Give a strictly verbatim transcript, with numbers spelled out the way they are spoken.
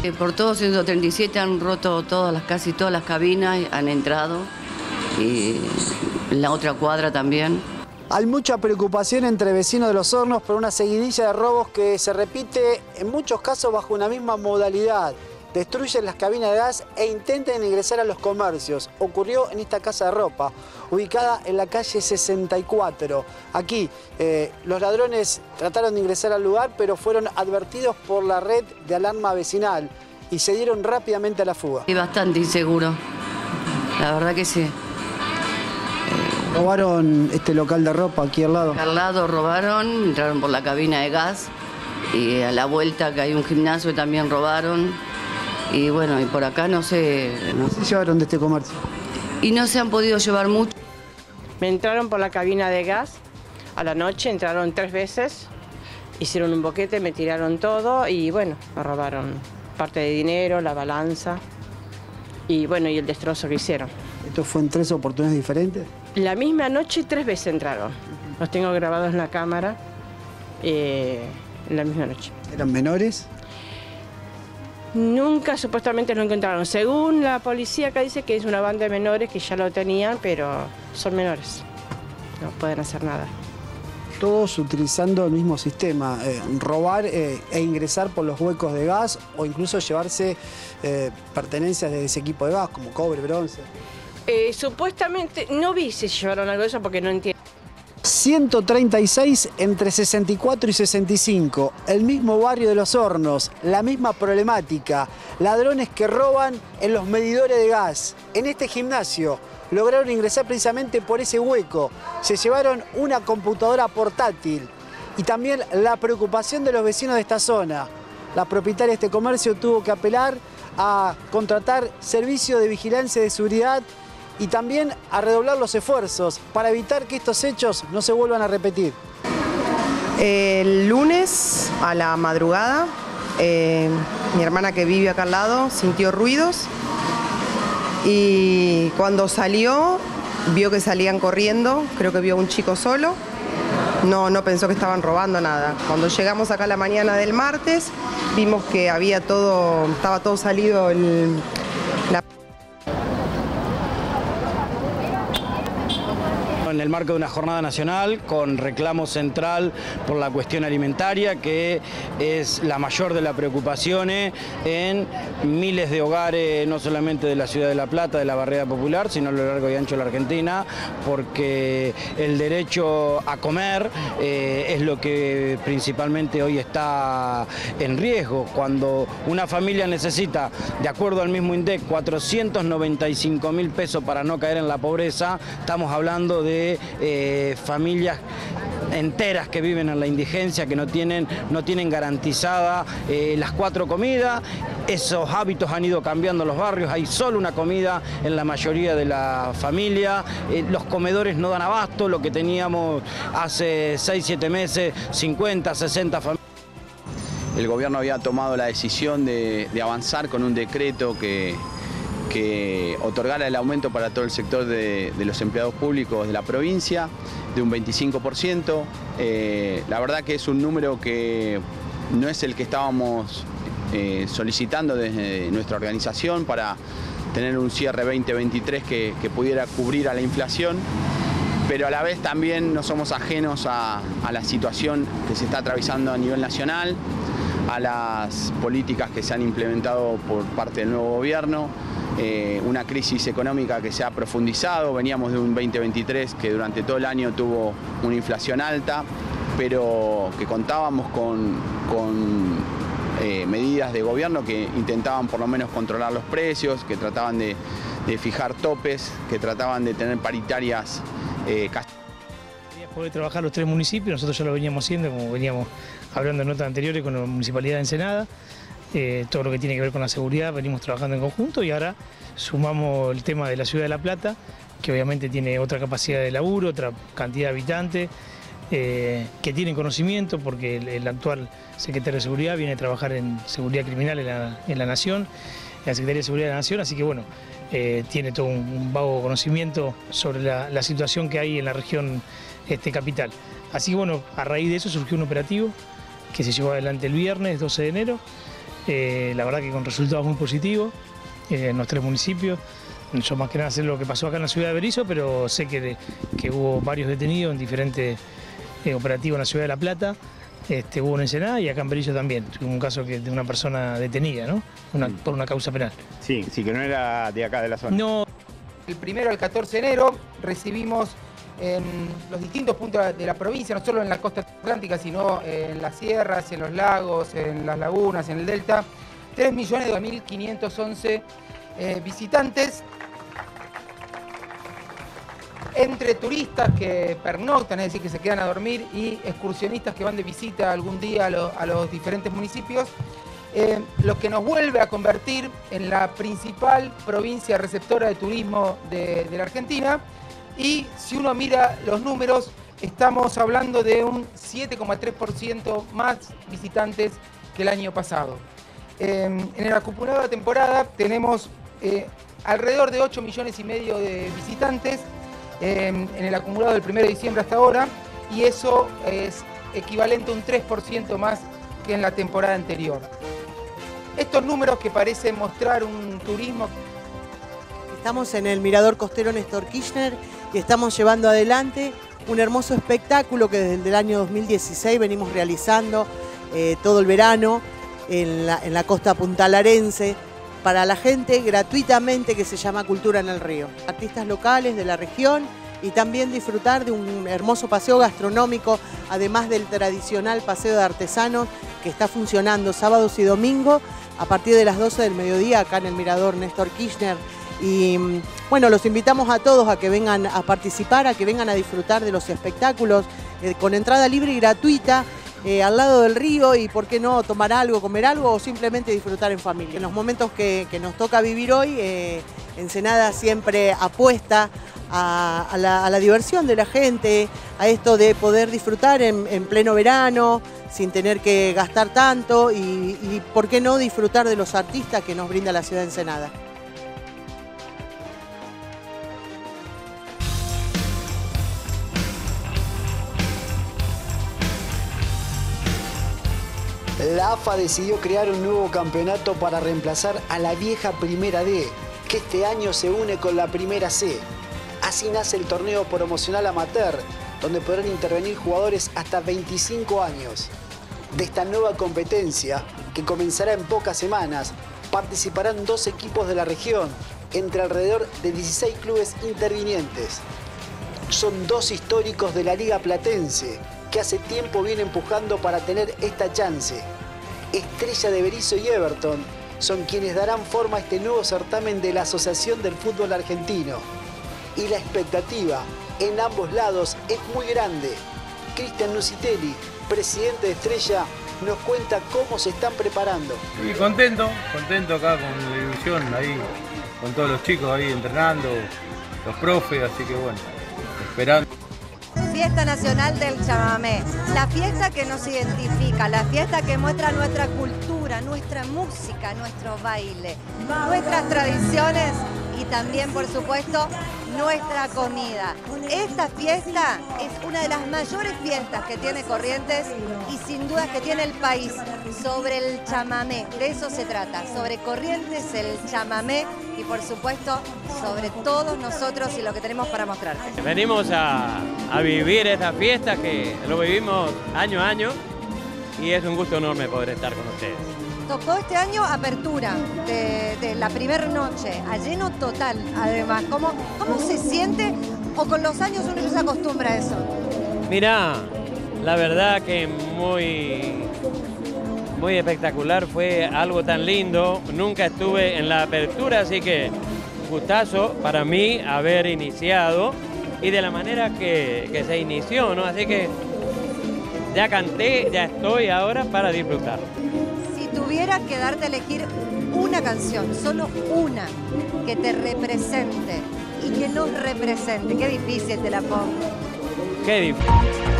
Por todo ciento treinta y siete han roto todas las, casi todas las cabinas, han entrado, y en la otra cuadra también. Hay mucha preocupación entre vecinos de Los Hornos por una seguidilla de robos que se repite en muchos casos bajo una misma modalidad. Destruyen las cabinas de gas e intentan ingresar a los comercios. Ocurrió en esta casa de ropa, ubicada en la calle sesenta y cuatro. Aquí, eh, los ladrones trataron de ingresar al lugar, pero fueron advertidos por la red de alarma vecinal y se dieron rápidamente a la fuga. Y bastante inseguro, la verdad que sí. Robaron este local de ropa aquí al lado. Al lado robaron, entraron por la cabina de gas y a la vuelta que hay un gimnasio también robaron. Y bueno, y por acá no sé... No ¿Qué se llevaron de este comercio? Y no se han podido llevar mucho. Me entraron por la cabina de gas, a la noche entraron tres veces, hicieron un boquete, me tiraron todo y bueno, me robaron parte de dinero, la balanza y bueno, y el destrozo que hicieron. ¿Esto fue en tres oportunidades diferentes? La misma noche tres veces entraron, los tengo grabados en la cámara, eh, en la misma noche. ¿Eran menores? Nunca supuestamente lo encontraron. Según la policía acá dice que es una banda de menores que ya lo tenían, pero son menores. No pueden hacer nada. Todos utilizando el mismo sistema, eh, robar eh, e ingresar por los huecos de gas o incluso llevarse eh, pertenencias de ese equipo de gas, como cobre, bronce. Eh, supuestamente, no vi si llevaron algo de eso porque no entiendo. ciento treinta y seis entre sesenta y cuatro y sesenta y cinco, el mismo barrio de Los Hornos, la misma problemática, ladrones que roban en los medidores de gas. En este gimnasio lograron ingresar precisamente por ese hueco, se llevaron una computadora portátil y también la preocupación de los vecinos de esta zona. La propietaria de este comercio tuvo que apelar a contratar servicios de vigilancia y de seguridad y también a redoblar los esfuerzos para evitar que estos hechos no se vuelvan a repetir. El lunes a la madrugada, eh, mi hermana que vive acá al lado sintió ruidos y cuando salió vio que salían corriendo, creo que vio a un chico solo, no, no pensó que estaban robando nada. Cuando llegamos acá la mañana del martes vimos que había todo, estaba todo salido el, la... En el marco de una jornada nacional con reclamo central por la cuestión alimentaria, que es la mayor de las preocupaciones en miles de hogares, no solamente de la ciudad de La Plata, de la barriada popular, sino a lo largo y ancho de la Argentina, porque el derecho a comer eh, es lo que principalmente hoy está en riesgo. Cuando una familia necesita, de acuerdo al mismo INDEC, cuatrocientos noventa y cinco mil pesos para no caer en la pobreza, estamos hablando de Eh, familias enteras que viven en la indigencia, que no tienen, no tienen garantizada eh, las cuatro comidas. Esos hábitos han ido cambiando en los barrios, hay solo una comida en la mayoría de la familia, eh, los comedores no dan abasto, lo que teníamos hace seis, siete meses, cincuenta, sesenta familias. El gobierno había tomado la decisión de, de avanzar con un decreto que que otorgara el aumento para todo el sector de, de los empleados públicos de la provincia de un veinticinco por ciento. Eh, la verdad que es un número que no es el que estábamos eh, solicitando desde nuestra organización para tener un cierre veinte veintitrés que, que pudiera cubrir a la inflación, pero a la vez también no somos ajenos a, a la situación que se está atravesando a nivel nacional, a las políticas que se han implementado por parte del nuevo gobierno. Eh, una crisis económica que se ha profundizado, veníamos de un veinte veintitrés que durante todo el año tuvo una inflación alta, pero que contábamos con, con eh, medidas de gobierno que intentaban por lo menos controlar los precios, que trataban de, de fijar topes, que trataban de tener paritarias eh, poder trabajar los tres municipios, nosotros ya lo veníamos haciendo, como veníamos hablando en notas anteriores con la Municipalidad de Ensenada. Eh, todo lo que tiene que ver con la seguridad venimos trabajando en conjunto y ahora sumamos el tema de la ciudad de La Plata, que obviamente tiene otra capacidad de laburo, otra cantidad de habitantes, eh, que tienen conocimiento porque el, el actual secretario de Seguridad viene a trabajar en seguridad criminal en la, en la Nación, en la Secretaría de Seguridad de la Nación, así que bueno, eh, tiene todo un, un vago conocimiento sobre la, la situación que hay en la región este, capital. Así que bueno, a raíz de eso surgió un operativo que se llevó adelante el viernes doce de enero, eh, la verdad que con resultados muy positivos eh, en los tres municipios. Yo más que nada sé lo que pasó acá en la ciudad de Berisso, pero sé que, de, que hubo varios detenidos en diferentes eh, operativos en la ciudad de La Plata. Este, hubo en Ensenada y acá en Berisso también. Hubo un caso que, de una persona detenida, ¿no? Una, por una causa penal. Sí, sí, que no era de acá de la zona. No. El primero al catorce de enero recibimos en los distintos puntos de la provincia, no solo en la costa atlántica, sino en las sierras, en los lagos, en las lagunas, en el delta, tres millones dos mil quinientos once eh, visitantes, entre turistas que pernoctan, es decir, que se quedan a dormir, y excursionistas que van de visita algún día a, lo, a los diferentes municipios, eh, lo que nos vuelve a convertir en la principal provincia receptora de turismo de, de la Argentina. Y si uno mira los números, estamos hablando de un siete coma tres por ciento más visitantes que el año pasado. Eh, en el acumulado de temporada tenemos eh, alrededor de ocho millones y medio de visitantes eh, en el acumulado del primero de diciembre hasta ahora, y eso es equivalente a un tres por ciento más que en la temporada anterior. Estos números que parecen mostrar un turismo... Estamos en el Mirador Costero Néstor Kirchner y estamos llevando adelante un hermoso espectáculo que desde el año dos mil dieciséis venimos realizando eh, todo el verano en la, en la costa puntalarense para la gente gratuitamente, que se llama Cultura en el Río. Artistas locales de la región y también disfrutar de un hermoso paseo gastronómico, además del tradicional paseo de artesanos que está funcionando sábados y domingos a partir de las doce del mediodía acá en el Mirador Néstor Kirchner. Y bueno, los invitamos a todos a que vengan a participar, a que vengan a disfrutar de los espectáculos eh, con entrada libre y gratuita eh, al lado del río, y por qué no tomar algo, comer algo o simplemente disfrutar en familia. En los momentos que, que nos toca vivir hoy, eh, Ensenada siempre apuesta a, a, la, a la diversión de la gente, a esto de poder disfrutar en, en pleno verano, sin tener que gastar tanto, y, y por qué no disfrutar de los artistas que nos brinda la ciudad de Ensenada. La A F A decidió crear un nuevo campeonato para reemplazar a la vieja Primera D, que este año se une con la Primera C. Así nace el torneo promocional amateur, donde podrán intervenir jugadores hasta veinticinco años. De esta nueva competencia, que comenzará en pocas semanas, participarán dos equipos de la región, entre alrededor de dieciséis clubes intervinientes. Son dos históricos de la Liga Platense, que hace tiempo viene empujando para tener esta chance. Estrella de Berisso y Everton son quienes darán forma a este nuevo certamen de la Asociación del Fútbol Argentino. Y la expectativa en ambos lados es muy grande. Cristian Nucitelli, presidente de Estrella, nos cuenta cómo se están preparando. Y contento, contento acá con la ilusión, ahí, con todos los chicos ahí entrenando, los profes, así que bueno, esperando. Fiesta Nacional del Chamamé, la fiesta que nos identifica, la fiesta que muestra nuestra cultura, nuestra música, nuestro baile, nuestras tradiciones y también, por supuesto, nuestra comida. Esta fiesta es una de las mayores fiestas que tiene Corrientes y sin duda que tiene el país sobre el chamamé. De eso se trata, sobre Corrientes, el chamamé y por supuesto sobre todos nosotros y lo que tenemos para mostrarte. Venimos a, a vivir esta fiesta que lo vivimos año a año y es un gusto enorme poder estar con ustedes. Tocó este año apertura de, de la primera noche, a lleno total además. ¿Cómo, ¿Cómo se siente o con los años uno ya se acostumbra a eso? Mirá, la verdad que muy, muy espectacular, fue algo tan lindo. Nunca estuve en la apertura, así que gustazo para mí haber iniciado y de la manera que, que se inició, ¿no? Así que ya canté, ya estoy ahora para disfrutar. Tuviera que darte a elegir una canción, solo una, que te represente y que nos represente, qué difícil te la pongo. Qué difícil.